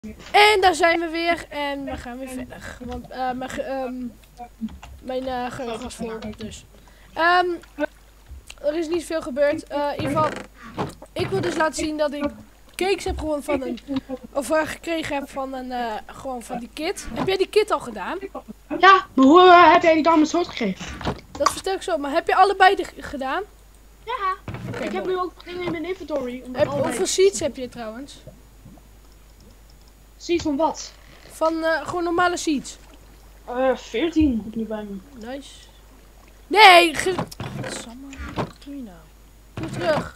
En daar zijn we weer en we gaan weer verder. Want mijn geheugen was vol. Dus. Er is niet veel gebeurd. In ieder geval, ik wil dus laten zien dat ik cakes heb gewonnen van een. Of gekregen heb van een. Gewoon van die kit. Heb jij die kit al gedaan? Ja, maar hoe heb jij die dan soort gegeven? Dat vertel ik zo, maar heb je allebei gedaan? Ja, Okay, ik heb nu ook dingen in mijn inventory. Hoeveel seeds heb je trouwens? Seeds van wat? Van gewoon normale seeds. 14 heb ik nu bij me. Nice. Nee! Godsamme, wat doe je nou? Doe terug.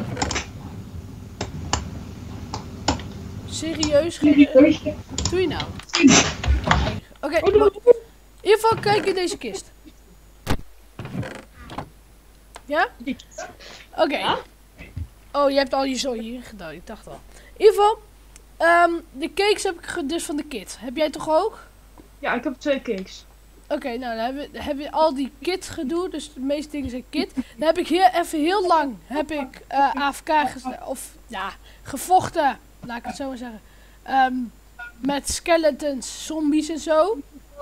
Serieus? Wat doe je nou? Oké, in ieder geval kijk in deze kist. Ja? Oké. Ja? Oh, je hebt al je zooi hier gedaan. Ik dacht al. In ieder geval, de cakes heb ik dus van de kit. Heb jij toch ook? Ja, ik heb 2 cakes. Oké, nou dan heb je al die kit gedoe, dus de meeste dingen zijn kit. Dan heb ik even heel lang AFK gevochten, laat ik het zo maar zeggen. Met skeletons, zombies en zo.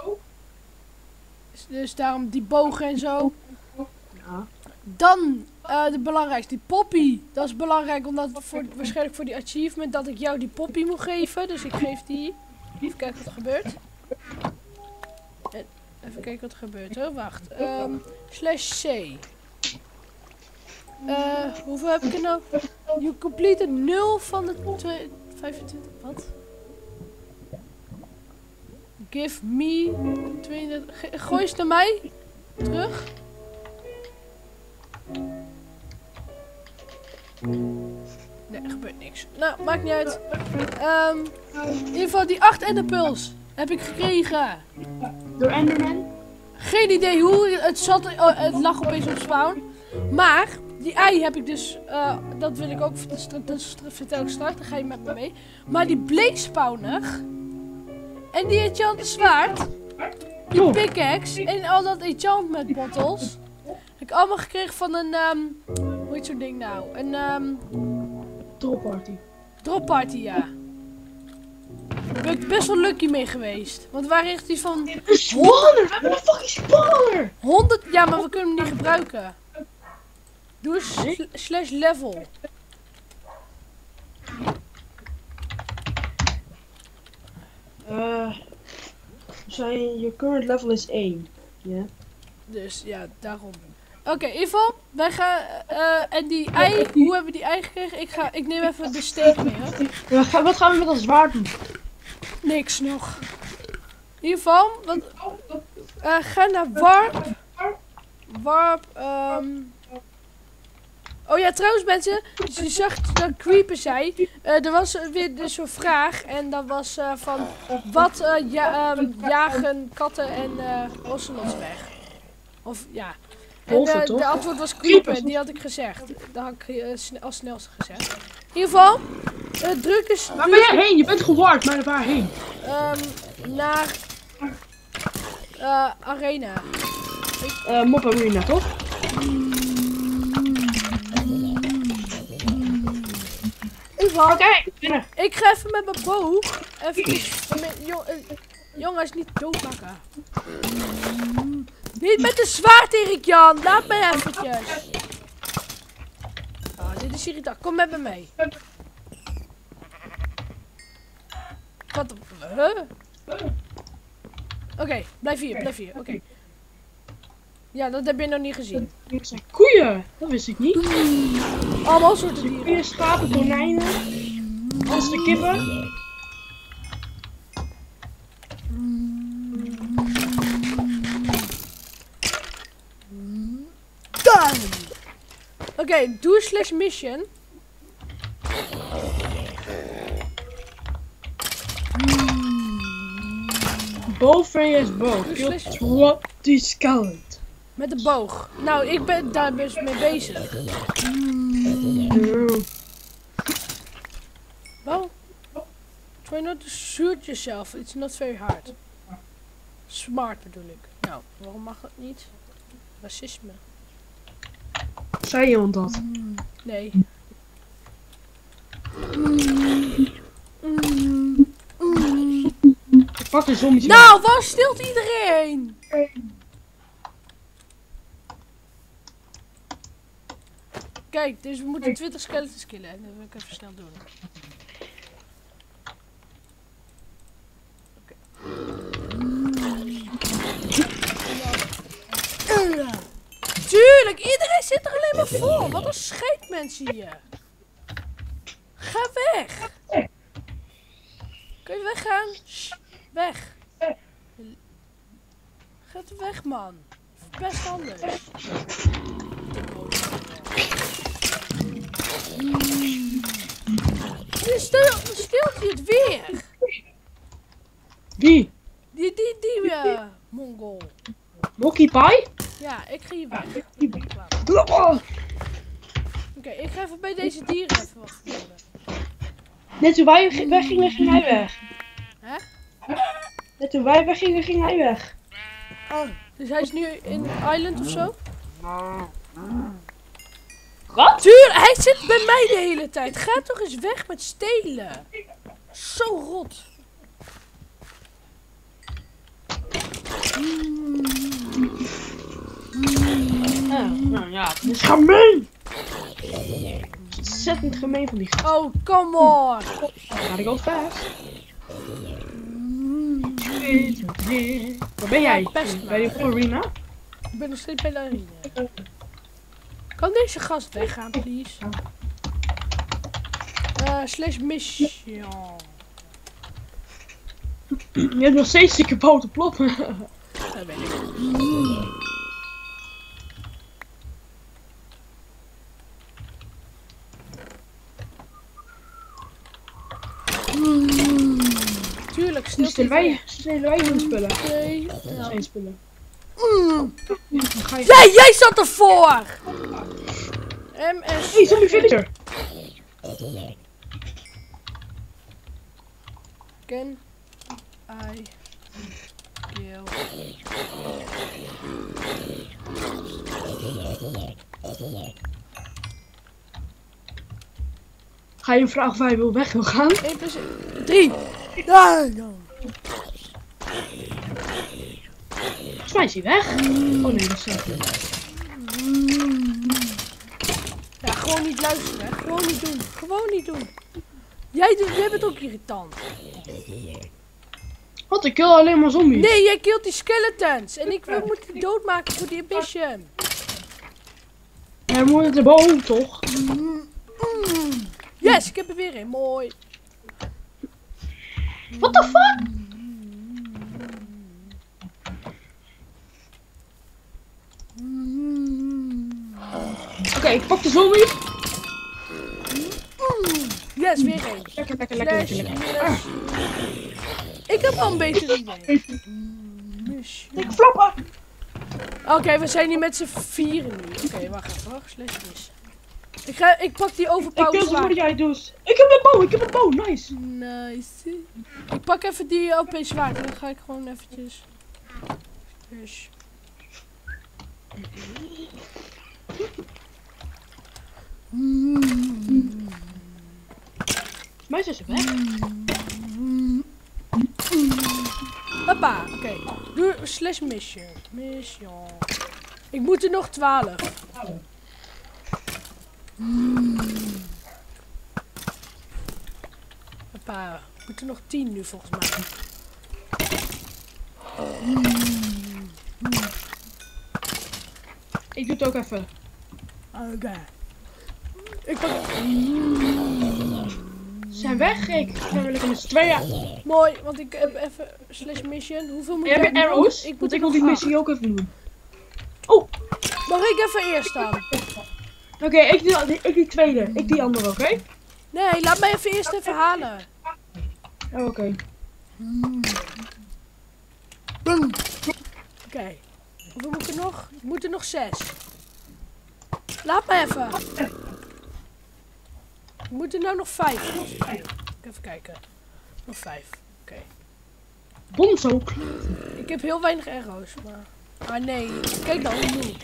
Dus daarom die bogen en zo. Ja. Dan de belangrijkste, die poppy. Dat is belangrijk omdat waarschijnlijk voor die achievement dat ik jou die poppy moet geven. Dus ik geef die. Even kijken wat er gebeurt. Even kijken wat er gebeurt hoor, wacht. /C. Hoeveel heb ik er nou? You completed 0 van de 25. Wat? Give me 32. Gooi eens naar mij. Terug. Nee, er gebeurt niks. Nou, maakt niet uit. In ieder geval die 8 enderpearls heb ik gekregen. Door Enderman? Geen idee hoe. Het lag opeens op spawn. Maar die ei heb ik dus. Dat wil ik ook. Dat vertel ik straks. Dan ga je met me mee. Maar die bleekspawner. En die enchant zwaard. Die pickaxe. En al dat enchantment bottles. Heb ik allemaal gekregen van een. Hoe heet zo'n ding nou? Een. Drop party. Drop party, ja. Daar ben ik best wel lucky mee geweest. Want waar echt iets van... Een spawner! We hebben een fucking spawner! 100... Ja, maar we kunnen hem niet gebruiken. Doe eens /level. Je current level is 1. Ja. Dus, ja, daarom. Oké, in ieder geval, wij gaan... en die ei, hoe hebben we die ei gekregen? Ik neem even de steek mee, hoor. Ja, wat gaan we met dat zwaard doen? Niks nog. In ieder geval, ga naar warp. Warp, Oh ja, trouwens mensen, je zag dat Creeper zei, er was weer dus zo'n vraag en dat was van, wat jagen katten en ocelots weg? Of ja, en de antwoord was Creeper, die had ik gezegd. Dat had ik als snelste gezegd. In ieder geval, druk is... Waar ben jij heen? Je bent geward, maar waarheen? Naar Arena. Mop Arena, toch? Oké, ik ga even met mijn boog. Jongens, niet doodmaken. Niet met de zwaard, Erik-Jan. Laat me eventjes. Oh, dit is irritant. Kom met me mee. Wat? Oké, blijf hier. Oké. Ja, dat heb je nog niet gezien. Dat zijn koeien. Dat wist ik niet. Allemaal soorten dieren. Koeien, schapen, konijnen. Als de kippen. Done! Oké, doe /mission. Bow vs bow. Kill 20 skeleton. Met de boog. Nou, ik ben daar dus mee bezig. Wel? Try not to shoot yourself. It's not very hard. Smart bedoel ik. Nou, waarom mag het niet? Racisme. Zei iemand dat? Nee. Pak de zombie. Nou, waar stilt iedereen? Kijk, dus we moeten 20 skeletons killen. En dat wil ik even snel doen. Oké. Tuurlijk, iedereen zit er alleen maar voor. Wat een scheetmensen hier. Ga weg. Kun je weggaan? Shh, weg. Ga weg, man. Best anders. Nu stilt hij het weer. Wie? Die Mongol. Monkey Pie? Ja, ik ga hier weg. Oh. Oké, ik ga even bij deze dieren even wat vertellen. Net toen wij weggingen, ging hij weg. Hè? Net toen wij weggingen, ging hij weg. Oh, dus hij is nu in Island of zo? Wat? Tuurlijk, hij zit bij mij de hele tijd. Ga toch eens weg met stelen. Zo rot. Nou ja, het is gemeen. Ontzettend gemeen van die gast. Oh, come on. Ga ik al fast. Waar ben jij? Bij de arena? Ik ben nog steeds bij de arena. Kan deze gast weggaan, please? Slash mission. Je hebt nog steeds die kapotte ploppen. Dat weet ik. Tuurlijk, Stelen wij hun spullen? Nee. Zijn spullen. Jij zat ervoor! MS. Hey, zombie villager! Can I kill? Ga je hem vragen of hij weg wil gaan? 1 plus 3. Ja, no. Volgens mij is hij weg. Oh nee, dat is zeker. Ja, gewoon niet luisteren, hè. Gewoon niet doen. Gewoon niet doen. Jij bent ook irritant. Wat, ik kill alleen maar zombies. Nee, jij killt die skeletons. En we moeten die doodmaken voor die ambition. Hij moet de boom, toch? Yes, ik heb er weer een. Mooi. What the fuck? Oké, ik pak de zombie. Yes, weer een. Lekker. Ik heb wel een beter idee. Ik flappen. Oké, we zijn hier met z'n vieren nu. Oké, wacht even. Slash mis. Ik pak die Ik overpower wil zwaard. wat jij doet. Ik heb een bow, nice. Nice. Ik pak even die OP zwaard en dan ga ik gewoon eventjes. Dus. Mij is ze weg. Hoppa, oké. Doe slash mission. Mission. Ik moet er nog 12. Hoppa. Ik moet er nog 10 nu volgens mij. Ik doe het ook even. Oké. Ik pak... Ze zijn weg. Ik ga weer lekker met z'n tweeën. Mooi, want ik heb even slash mission. Hoeveel moet Heb je doen? arrows? Ik Want ik er wil die nog missie ook even doen. Oh, Mag ik even eerst staan? oké, ik die tweede. Ik die andere, oké? Nee, laat mij eerst even halen. Oh, oké. Oké. Hoeveel moet ik er nog? Ik moet er nog 6. Laat me even. Ik moet er nou nog 5. Even kijken. Nog 5. Oké. Bom zo. Ik heb heel weinig arrows, maar... Ah nee, kijk dan, hoe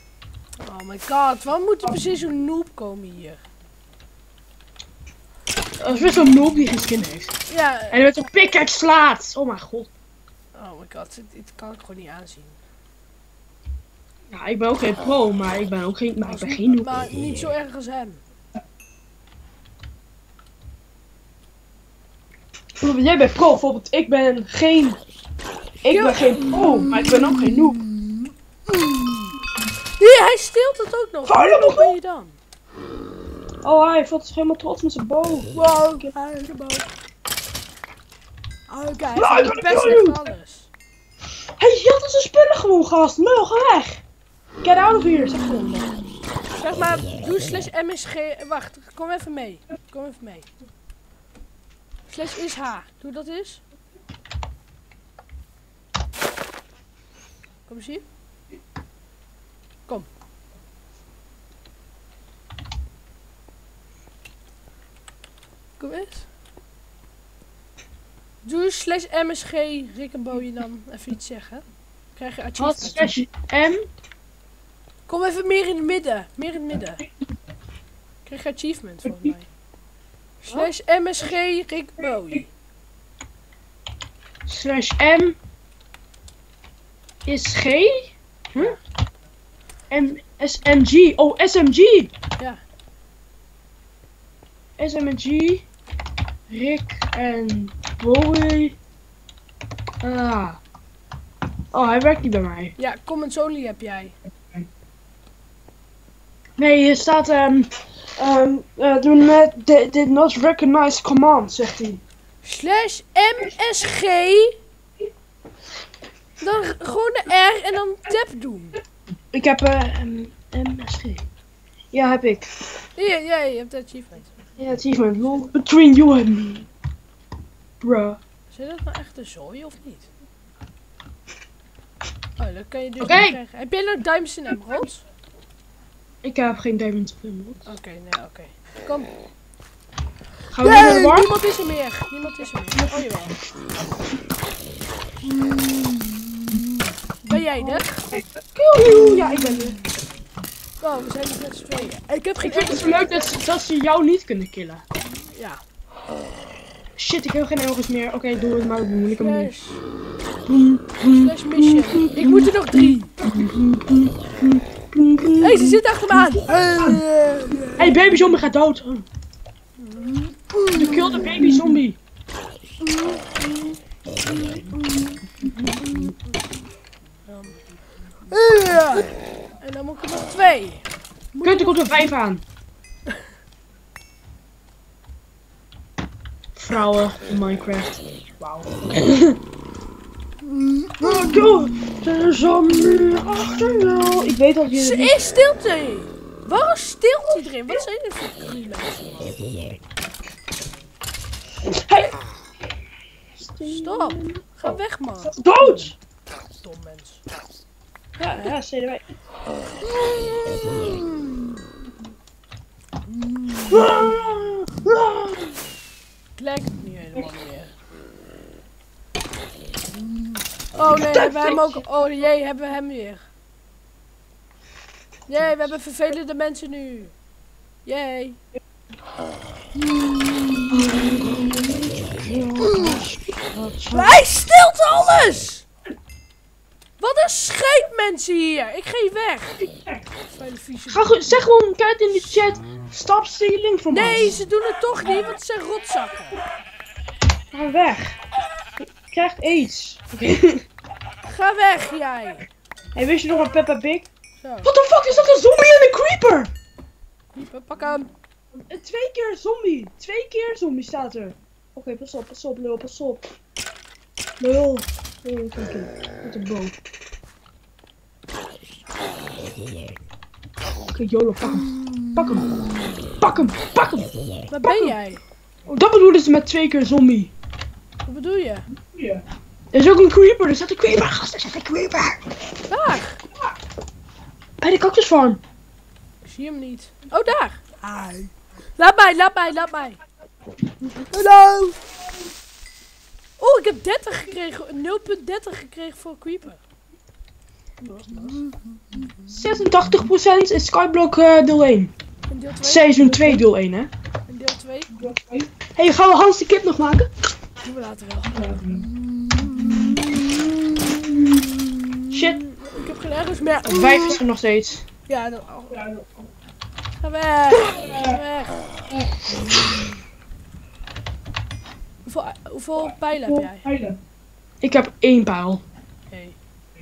Oh my god, waarom moet er precies zo'n noob komen hier? Dat is best wel een noob die geen skin heeft. Ja. En met een pickaxe slaat. Oh mijn god. Oh my god, dit kan ik gewoon niet aanzien. Ja, ik ben ook geen pro, maar ik ben ook geen, maar ik ben geen noob. Maar niet zo erg als hem. Jij bent pro, bijvoorbeeld. Ik ben geen pro, maar ik ben ook geen noob. Ja, hij steelt het ook nog. Wat ben je dan? Oh, hij voelt zich helemaal trots met zijn bow. Wow, hij heeft een bow. Oké, hij Nou, heeft best echt alles. Hij jatte zijn spullen gewoon, gast. Mul, ga weg. Get out of here, zeg gewoon. Zeg maar, doe /MSG. Wacht, kom even mee. Kom even mee. /is H. Doe dat eens. Kom eens hier. Kom. Kom eens. Doe /MSG Rick en Boje dan even iets zeggen. Krijg je achievement. Wat /M? Kom even meer in het midden. Meer in het midden. Krijg je achievement volgens mij. /MSG Rick Bowie. /M is G? Huh? SMG. Oh, SMG. Ja. SMG. Rick en Bowie. Ah. Oh, hij werkt niet bij mij. Ja, comments only heb jij. Nee, hier staat do not, did not recognize command, zegt hij. /MSG. Dan gewoon de R en dan tab doen. Ik heb MSG. Ja, heb ik. Hier, ja, je hebt de achievement. Ja, achievement. Lol. Between you and me. Bruh. Zit dat nou echt een zooi of niet? Oh, dat kan je dus Oké. niet krijgen. Heb jij nou diamonds en emeralds? Ik heb geen diamond emerald. Oké, nee, oké. Kom. Gaan we naar de war? Niemand is er meer. Niemand is er meer. Oh, jawel. Ben jij er? Kill you! Ja, ik ben er. Oh, we zijn er met z'n tweeën. Ik heb geen Ik vind het zo leuk dat ze jou niet kunnen killen. Ja. Shit, ik heb geen emeralds meer. Oké, doe het maar. Moet ik hem doen. /mission. Ik moet er nog 3. Hé, ze zit achter me aan. Hey, baby zombie gaat dood. You killed the baby zombie. En dan moet ik er nog 2. Kut, er komt er 5 aan. Vrouwen in Minecraft. Wauw. Er is zombie achter jou. Ik weet dat je... Ze is stilte. Waarom stilt iedereen? Wat zijn er voor drie mensen? Hey! Stop. Ga weg, man. Dood! Dom mens. Ja, zeiden wij. Het lijkt niet helemaal meer. Oh nee, hebben we hem ook. Oh jee, hebben we hem weer. Jee, we hebben vervelende mensen nu. Jee. Hij stilt alles! Wat een scheet mensen hier! Ik ga hier weg! Zeg gewoon, kijk in de chat. Stop stealing from us. Nee, ze doen het toch niet, want het zijn rotzakken. Ga weg. Je krijgt aids. Ga weg, jij! Hey, wist je nog een Peppa Pig? Zo, What the fuck, is dat een zombie en een creeper? Pieper, pak hem. 2 keer zombie. 2 keer zombie staat er. Oké, pas op, lul, pas op. Lul. Oh, kijk eens. Met een boot. Oké, YOLO, pak hem. Pak hem. Pak hem, pak hem. Waar ben jij? Oh, dat bedoelen ze met 2 keer zombie. Wat bedoel je? Ja. Er is ook een creeper, er staat een creeper, gast, er staat een creeper. Waar? Bij de cactusfarm. Ik zie hem niet. Oh, daar. Hi. Laat mij, laat mij, laat mij. Hallo. Oh, ik heb 30 gekregen. 0,30 gekregen voor een creeper. 86% is Skyblock deel 1. En deel 2? Seizoen 2 deel 1, hè? En deel 2? Hey, gaan we Hans de kip nog maken? Doen we later wel. Shit. Ik heb geen ergens meer. 5 is er nog steeds. Ja, dat al. Ga weg. Ga weg. Hoeveel pijlen heb jij? Ik heb 1 pijl. Hey.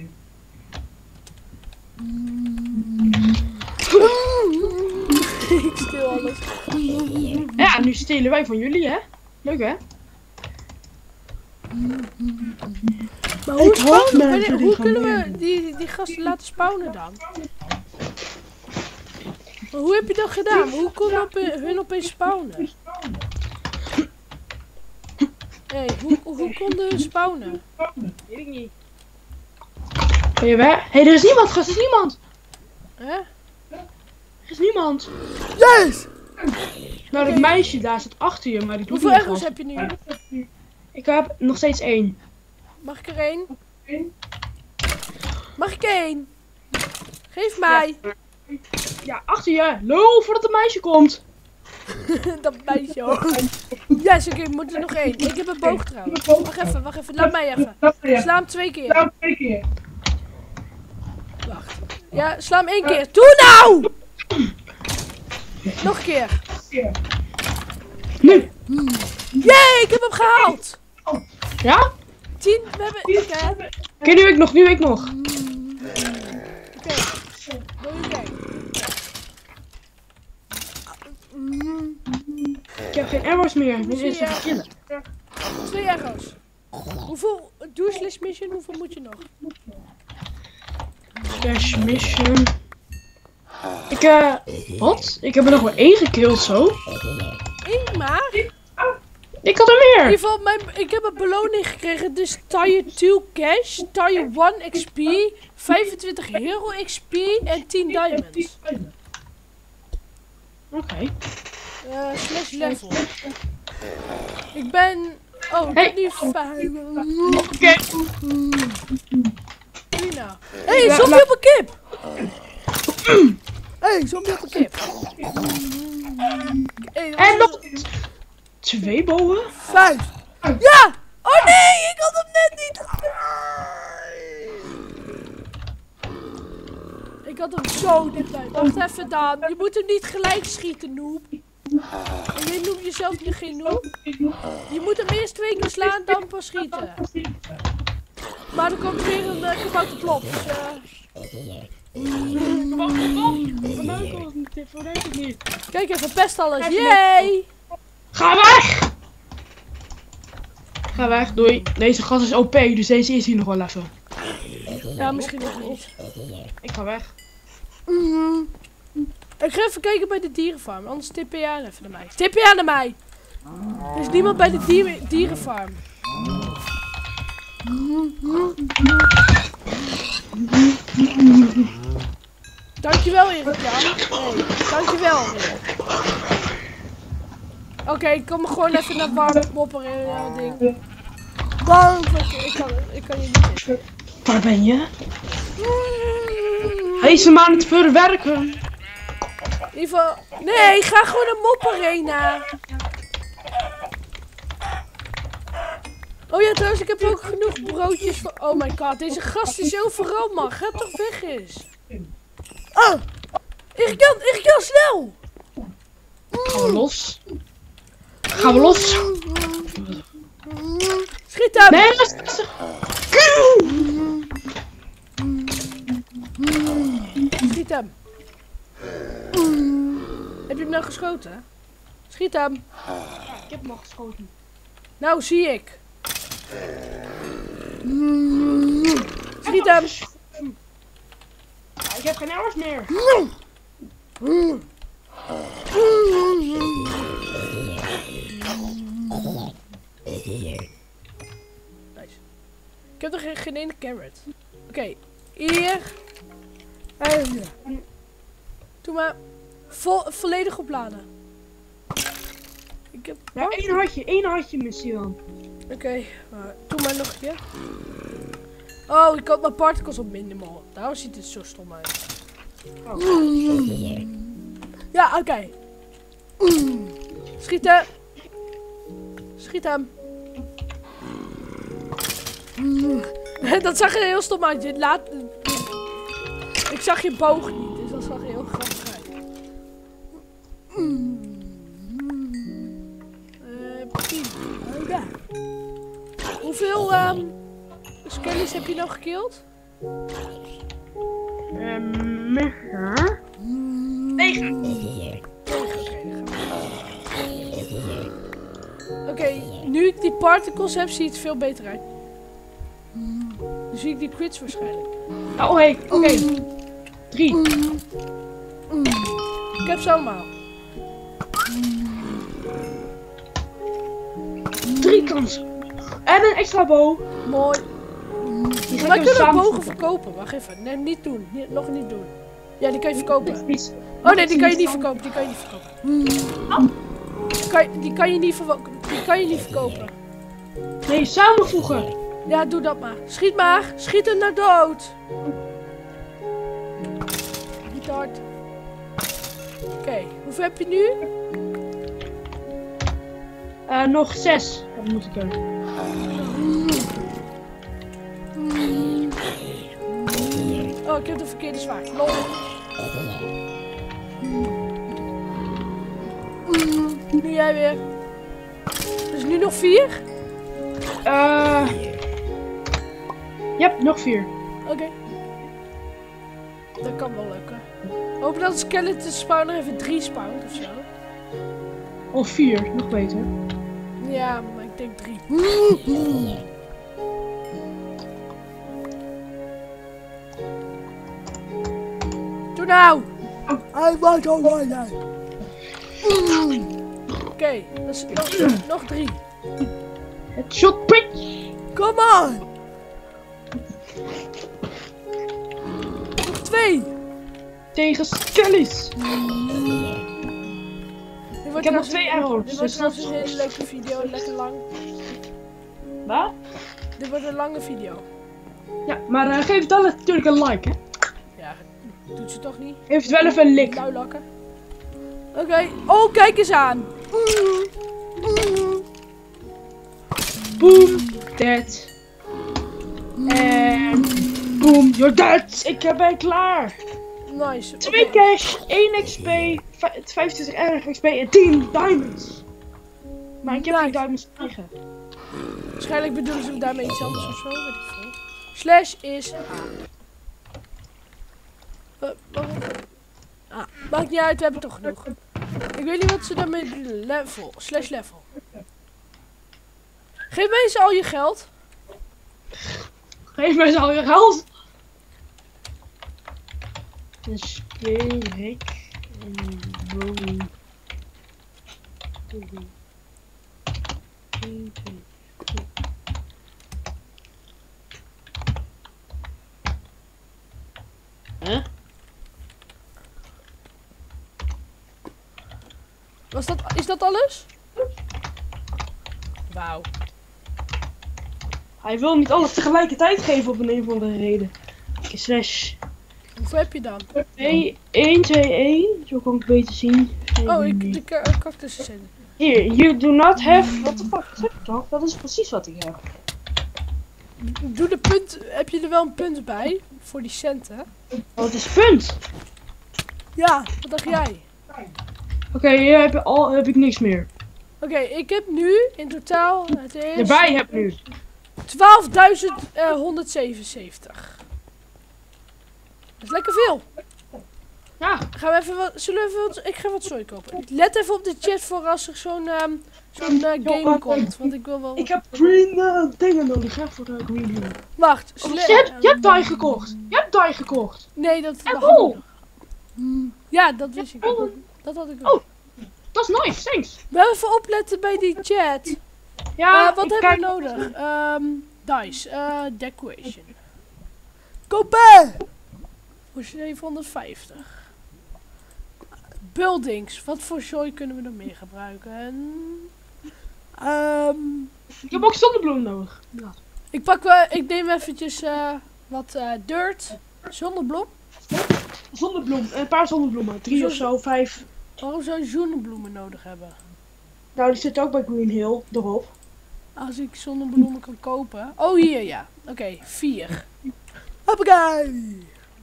Ik stil alles. Ja, nu stelen wij van jullie, hè? Leuk, hè? Maar hoe, hoop mensen die hoe gaan kunnen we winnen. die gasten laten spawnen dan? Maar hoe heb je dat gedaan? Hoe kon hun opeens spawnen? Hey, hoe konden hun spawnen? Weet ik niet. Ben je weg? Hé, er is niemand, gast, er is niemand! Hè? Er is niemand! Yes! Nou, dat meisje daar zit achter je, maar die doet Hoeveel niet echo's wat. heb je nu? Ik heb nog steeds 1. Mag ik er één? Mag ik één? Geef mij! Ja, achter je! Lul, voordat het meisje komt! Dat meisje ook. Yes, oké, we moeten er nog één. Ik heb een boog trouwens. Wacht even. Laat mij even. Sla hem 2 keer. Wacht. Ja, sla hem 1 keer. Doe nou! Nog een keer. Nu! Yay, ik heb hem gehaald! Ja? 10, we hebben... Oké. Oké, nu ik nog. Oké. Doe je kijken. Ik heb geen arrows meer. Dit is het killen. 2 echo's. Hoeveel... Doe slash mission, hoeveel moet je nog? Slash mission. Wat? Ik heb er nog maar 1 gekilld zo. 1 maar? Ik had er In meer. ieder geval, ik heb een beloning gekregen. Dus Tier 2 cash, Tier 1 XP, 25 hero XP en 10 diamonds. Oké. Slash level. Ik ben... Oh, ik Hey. ben nu 5. Oké. Doe nou. Hey, zombie op een kip! Hey, zombie op een kip. Hey, En nog 2 bogen. 5. Ja! Oh nee, ik had hem net niet. Ik had hem zo dichtbij. Wacht even, Daan. Je moet hem niet gelijk schieten, noob. En je noemt jezelf nu geen noob. Je moet hem eerst 2 keer slaan, dan pas schieten. Maar er komt weer een gebouwde plop. Dus, kijk even, pest alles. Yay! Ga weg! Ga weg, doei. Deze gas is OP, dus deze is hier nog wel even. Ja, misschien nog niet. Ik ga weg. Ik ga even kijken bij de dierenfarm, anders tip je aan even naar mij. Tip je aan naar mij! Er is niemand bij de dierenfarm. Dankjewel, Erik-Jan. Nee, dankjewel, Erik. Oké, ik kom gewoon even naar warm mopperen ding. Warm, ik kan je niet tippen. Waar ben je? Hij is hem aan het verwerken. In ieder geval... Nee, ga gewoon naar Mopperena. Oh ja, trouwens, ik heb ook genoeg broodjes voor... Oh my god, deze gast is overal, man. Ga toch weg eens. Oh! Erik-Jan, snel! Gaan we los? Gaan we los? Schiet hem! Nee, dat is... Schiet hem. Heb je hem nou geschoten? Schiet hem. Ik heb hem al geschoten. Nou, zie ik. Schiet hem. Ja, ik heb geen arrows meer. Nice. Ik heb er geen ene carrot. Oké, hier. En hier. Doe maar volledig opladen. Ik heb... Ja, één hartje misschien. Oké, doe maar nog een keer. Oh, ik had mijn particles op minimal. Daarom ziet het zo stom uit. Oh. Ja, oké. Schieten. Schiet hem. Dat zag er heel stom uit. Ik zag je boog niet, dus dat zag er heel grappig uit. Hoeveel skellies heb je nou gekild? 9. Oké, nu ik die particles heb, ziet het veel beter uit. Nu zie ik die crits waarschijnlijk. Oké. 3. Ik heb ze allemaal. 3 kansen. En een extra bow. Mooi. Die Wij ga ik kunnen samen bogen verkopen. Wacht even. Nee, niet doen. Nog niet doen. Ja, die kan je verkopen. Oh nee, die kan je niet verkopen. Die kan je niet verkopen. Die kan je niet verkopen. Nee, samenvoegen. Ja, doe dat maar. Schiet maar. Schiet hem naar dood. Niet hard. Oké, hoeveel heb je nu? Nog 6. Dat moet ik hebben. Oh, ik heb de verkeerde zwaard. Lol. Nu jij weer. Dus nu nog 4? Yep, nog 4. Oké. Dat kan wel lukken. Hopen dat de skeleton spawner even 3 spawnt of zo. Of 4, nog beter. Ja, maar ik denk 3. Doe nou! Hij was al bijna. Oké, dat is nog 3. Headshot pitch. Come on! Nog 2. Tegen skellies. Ik heb nog 2 arrows. Dit wordt trouwens een hele leuke video, lekker lang. Wat? Dit wordt een lange video. Ja, maar geef dan natuurlijk een like, hè. Ja, doet ze toch niet? Geef het wel even een lik. Luilakken. Oké. Oh, kijk eens aan. Boom, dead. En boom, you're dead. Ik ben klaar. Nice. 2 cash, 1 XP, 25 XP en 10 diamonds. Maar ik heb geen diamonds tegen. Waarschijnlijk bedoelen ze daarmee iets anders of zo. Weet ik veel. Slash is maakt niet uit, we hebben toch genoeg. Ik weet niet wat ze daarmee bedoelen. Level. Slash level. Geef mij eens al je geld. Geef mij eens al je geld. Dan speel ik een boom. Huh? Is dat alles? Wauw. Hij wil niet alles tegelijkertijd geven op een of andere reden. Slash. Hoeveel heb je dan? 2, 1, 2, 1. Zo kan ik het beter zien. Oh, de cactussen zijn. Here, you do not have... What the fuck zeg ik toch? Dat is precies wat ik heb. Doe de punt. Heb je er wel een punt bij? Voor die centen? Oh, het is punt. Ja, wat dacht jij? Oké, hier heb ik niks meer. Oké, ik heb nu in totaal. Het is Erbij heb nu. 12.177. Dat is lekker veel. Ja. Gaan we even wat, ik ga wat zooi kopen. Let even op de chat voor als er zo'n game komt. Want ik wil wel... Ik heb green dingen nodig, hè, voor green dingen. Wacht. Je hebt die gekocht. Je hebt die gekocht. Nee, dat En mag bol. nog. Ja, dat wist ik ook. Dat had ik ook. Oh, dat is nice, thanks. Wel even opletten bij die chat. Ja, wat ik hebben we nodig? Dice. Decoration. Kopen! Voor 750. Buildings. Wat voor zooi kunnen we nog meer gebruiken? Ik heb ook zonnebloem nodig. Ja. Ik neem eventjes wat dirt. Zonnebloem. Zonnebloem, een paar zonnebloemen. 3 of zo, 5. Waarom zou je zonnebloemen nodig hebben? Nou, die zit ook bij Green Hill erop. Als ik zonneballonnen kan kopen. Oh, hier, ja. Oké, 4. Hoppakee.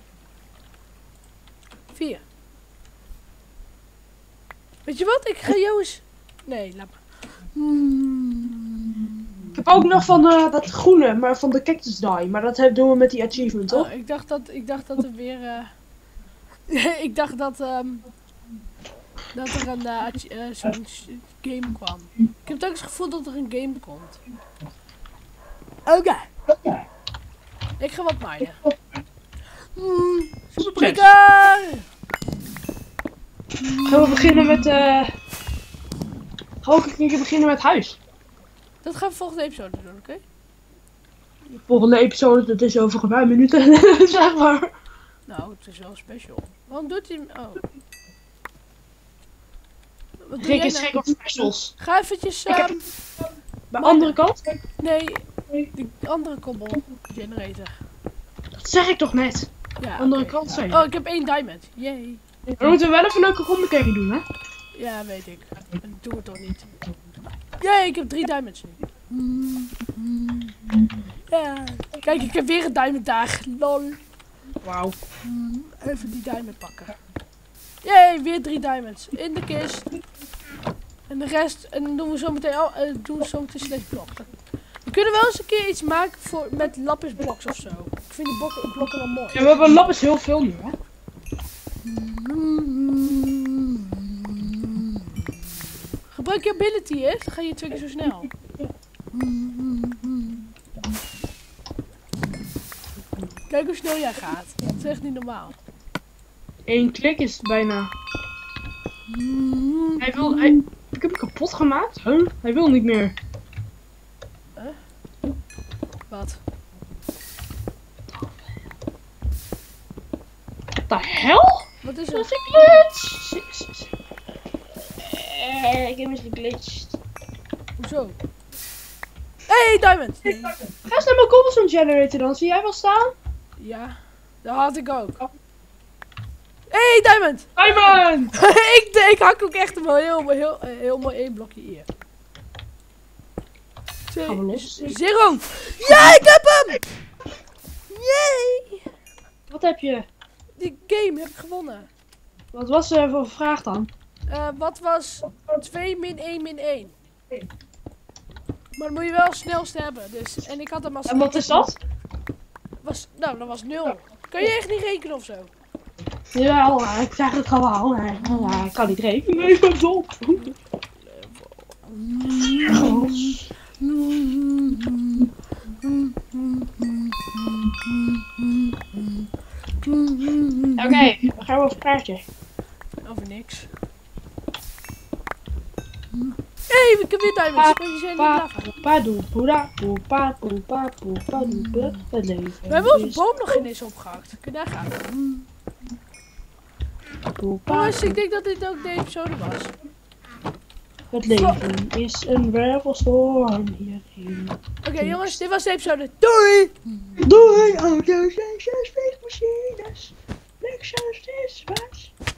4. Weet je wat? Ik ga jou eens... Nee, laat maar. Ik heb ook nog van dat groene, maar van de Cactus Dye. Maar dat doen we met die achievement, toch? Oh, ik dacht dat er weer... ik dacht dat... dat er een zo'n game kwam. Ik heb ook eens het gevoel dat er een game komt. Oké. Ik ga wat minen. Superprikker! Gaan we beginnen met Gaan we een keer beginnen met huis? Dat gaan we volgende episode doen, oké? De volgende episode, dat is over een paar minuten, zeg maar. Nou, het is wel special. Waarom doet hij... Oh. Wat doe Rick jij is nou? gek op specials. Ga eventjes... Bij de andere kant? Nee, die andere kobbel generator. Dat zeg ik toch net. Ja, Andere oké. kant zijn. Oh, ik heb 1 diamond. Yay. We moeten wel even een leuke ronde doen, hè? Ja, weet ik. Dat doe het toch niet. Yay, ik heb 3 diamonds nu. Ja. Kijk, ik heb weer een diamond daar. Lol. Wauw. Even die diamond pakken. Yay, weer 3 diamonds. In de kist. En de rest, en dan doen we zo meteen, slash blok. We kunnen wel eens een keer iets maken met lapis blocks of zo. Ik vind die blokken wel mooi. Ja, we hebben lapis heel veel nu, hè? Gebruik je ability eens, dan ga je 2 keer zo snel. Kijk hoe snel jij gaat. Dat is echt niet normaal. 1 klik is het bijna. Ik heb hem kapot gemaakt. Huh? Hij wil niet meer. Wat? What the hell? Wat is Dat is er? een glitch. Ik heb eens geglitcht. Hoezo? Hey, diamond! Ga eens naar mijn cobblestone generator dan. Zie jij wel staan? Ja, dat had ik ook. Hey, diamond! Diamond! ik hak ook echt heel mooi 1 blokje hier. Gaan we los. 0. Ja, ik heb hem! Yay! Wat heb je? Die game heb ik gewonnen. Wat was er voor vraag dan? Wat was 2 min 1 min 1? Maar dan moet je wel het snelst hebben. Dus, en ik had hem als... En wat is dat? Nou, dat was 0. Kan je echt niet rekenen of zo? Jawel, ik zeg het gewoon. Ik kan niet rekenen. Nee, wat dom. Oké, we gaan over praatje. Over niks. Hey, ik heb weer diamonds. Maar die zijn in de lava. We hebben onze boom nog geen eens opgehakt. Kun je daar gaan? Jongens, ik denk dat dit ook de episode was. Het leven is een wervelstorm hierin. Oké, jongens, dit was de episode. Doei! Doei, auto's en 6 machines. Lexus is was.